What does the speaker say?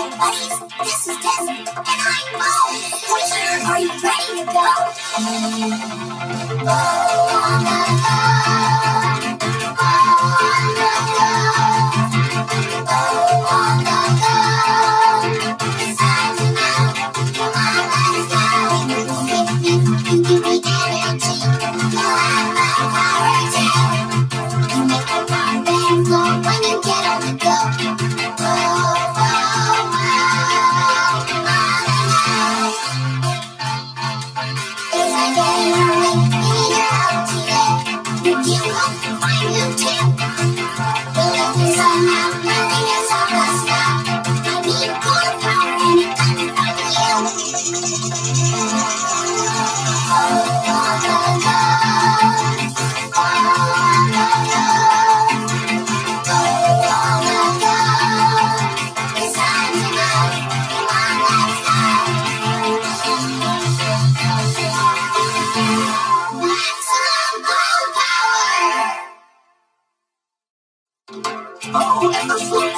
buddies, this is Desmond, and I'm Mo. Listener, are you ready to go? Oh, on the go. Oh, on the go. Oh, on the go. It's time to know. Come on, let's go. You give me energy. You'll have my power too. You make the heart beat flow when you get on the go. Oh, and the